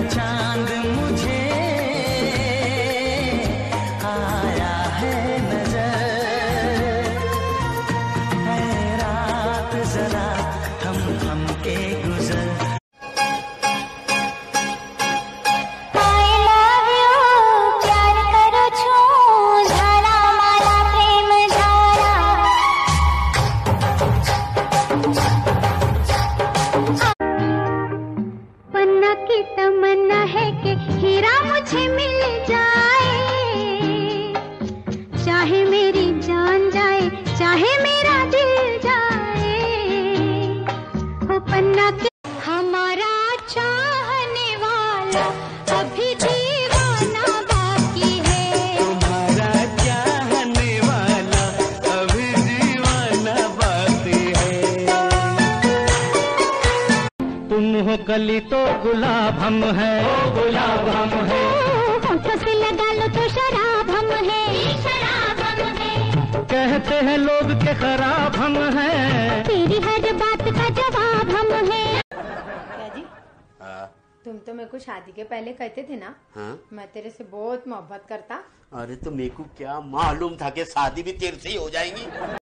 चांद मुझे आया है नजर, है रात जरा थम के गुजर। तमन्ना है कि हीरा मुझे मिल जाए, चाहे मेरी जान जाए चाहे मेरा दिल जाए, हो पन्ना के हमारा चाहने वाला अभी दीवाना बाकी है, तुम्हारा चाहने वाला अभी दीवाना बाकी है। तुम हो कली तो गुलाब हम है, गुलाब हम है, होठों से लगा लो तो शराब हम है, शराब हम है, कहते हैं लोग के खराब हम हैं, तेरी हर बात का जवाब हम है। क्या जी? तुम तो मेरे को शादी के पहले कहते थे ना, हाँ? मैं तेरे से बहुत मोहब्बत करता। अरे तो मेरे को क्या मालूम था कि शादी भी तेरे से ही हो जाएगी।